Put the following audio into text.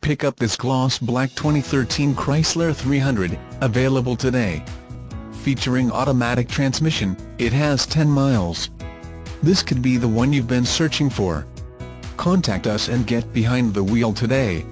Pick up this gloss black 2013 Chrysler 300, available today. Featuring automatic transmission, it has 10 miles. This could be the one you've been searching for. Contact us and get behind the wheel today.